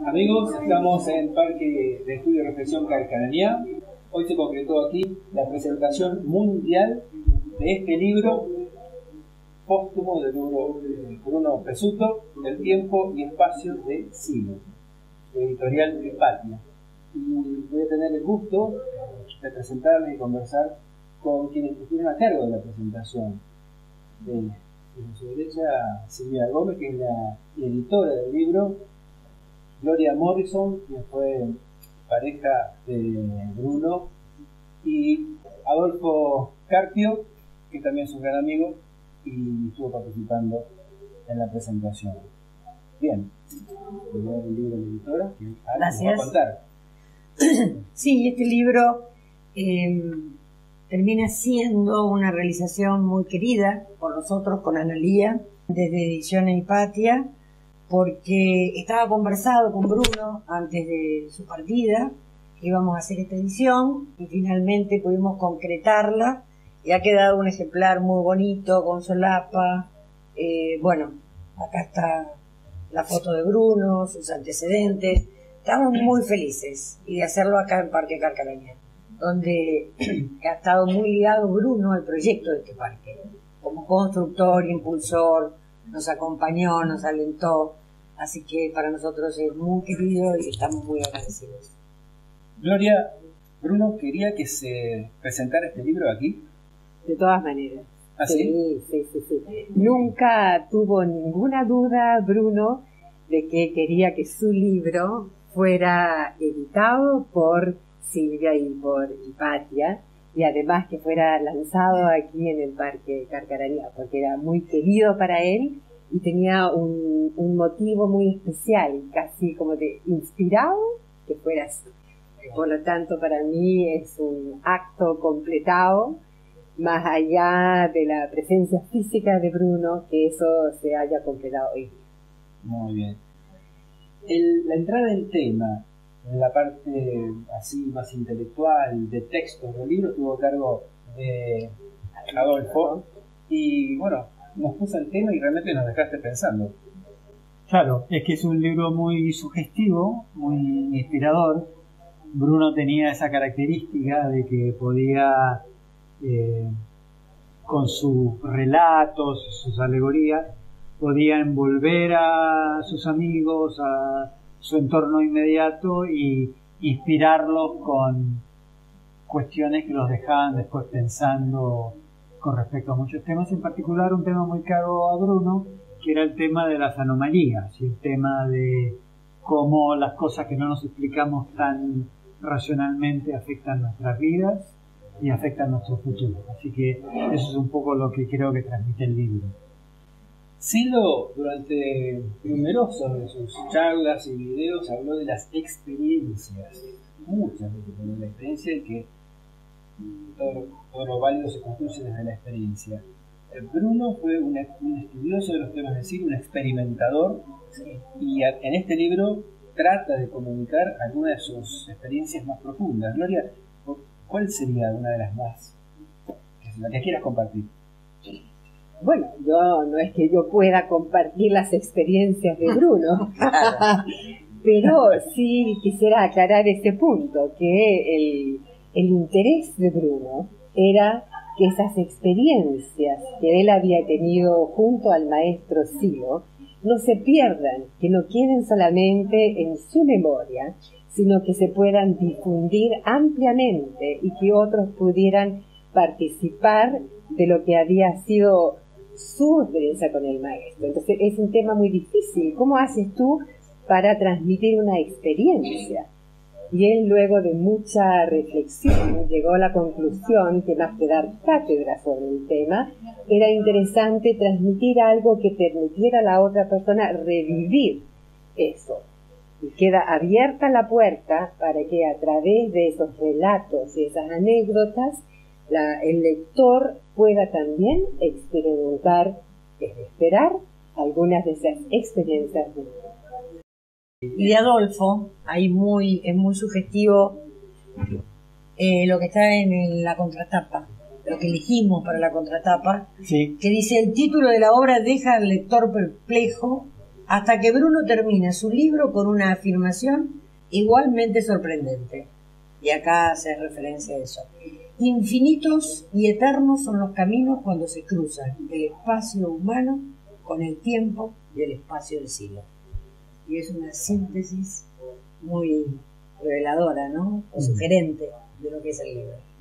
Amigos, estamos en el Parque de Estudio y Reflexión Carcarañá. Hoy se concretó aquí la presentación mundial de este libro póstumo de Bruno Pezzuto, El tiempo y espacio de Silo, de editorial Hipatia. Y voy a tener el gusto de presentarles y conversar con quienes estuvieron a cargo de la presentación. De su derecha, Silvia Gómez, que es la editora del libro, Gloria Morrison, que fue pareja de Bruno, y Adolfo Carpio, que también es un gran amigo y estuvo participando en la presentación. Bien, el libro de la editora, que gracias. Nos va a contar. Sí, este libro termina siendo una realización muy querida por nosotros con Analía, desde Ediciones Hipatia, porque estaba conversado con Bruno antes de su partida que íbamos a hacer esta edición y finalmente pudimos concretarla y ha quedado un ejemplar muy bonito con solapa. Bueno, acá está la foto de Bruno, sus antecedentes. Estamos muy felices y de hacerlo acá en Parque Carcarañá, donde ha estado muy ligado Bruno al proyecto de este parque, como constructor, impulsor, nos acompañó, nos alentó, así que para nosotros es muy querido y estamos muy agradecidos. Gloria, Bruno quería que se presentara este libro aquí. De todas maneras. ¿Ah, sí? Sí. Nunca tuvo ninguna duda Bruno de que quería que su libro fuera editado por Silvia y por Hipatia, y además que fuera lanzado aquí en el Parque Carcarañá, porque era muy querido para él y tenía un motivo muy especial, casi como de inspirado que fuera así. Por lo tanto, para mí es un acto completado, más allá de la presencia física de Bruno, que eso se haya completado hoy. Muy bien. La entrada en tema, en la parte así más intelectual, de textos del libro, estuvo a cargo de Adolfo. Y bueno, nos puso el tema y realmente nos dejaste pensando. Claro, es que es un libro muy sugestivo, muy inspirador. Bruno tenía esa característica de que podía, con sus relatos, sus alegorías, podía envolver a sus amigos, a su entorno inmediato y inspirarlos con cuestiones que los dejaban después pensando con respecto a muchos temas, en particular un tema muy caro a Bruno, que era el tema de las anomalías y el tema de cómo las cosas que no nos explicamos tan racionalmente afectan nuestras vidas y afectan nuestro futuro. Así que eso es un poco lo que creo que transmite el libro. Silo, durante numerosos de sus charlas y videos, habló de las experiencias. Muchas veces de la experiencia y que todo lo válido se construye desde la experiencia. Bruno fue un estudioso de los temas de Silo, un experimentador, y en este libro trata de comunicar algunas de sus experiencias más profundas. Gloria, ¿cuál sería una de las más, la que quieras compartir? Bueno, no es que yo pueda compartir las experiencias de Bruno, pero sí quisiera aclarar este punto, que el interés de Bruno era que esas experiencias que él había tenido junto al maestro Silo no se pierdan, que no queden solamente en su memoria, sino que se puedan difundir ampliamente y que otros pudieran participar de lo que había sido su experiencia con el maestro. Entonces es un tema muy difícil. ¿Cómo haces tú para transmitir una experiencia? Y él, luego de mucha reflexión, llegó a la conclusión que más que dar cátedra sobre el tema, era interesante transmitir algo que permitiera a la otra persona revivir eso. Y queda abierta la puerta para que a través de esos relatos y esas anécdotas, el lector pueda también experimentar, es de esperar, algunas de esas experiencias de vida. Y de Adolfo, ahí es muy sugestivo lo que está en la contratapa, lo que elegimos para la contratapa, sí, que dice: el título de la obra deja al lector perplejo hasta que Bruno termina su libro con una afirmación igualmente sorprendente. Y acá hace referencia a eso. Infinitos y eternos son los caminos cuando se cruzan el espacio humano con el tiempo y el espacio del siglo. Y es una síntesis muy reveladora, ¿no? O sugerente de lo que es el libro.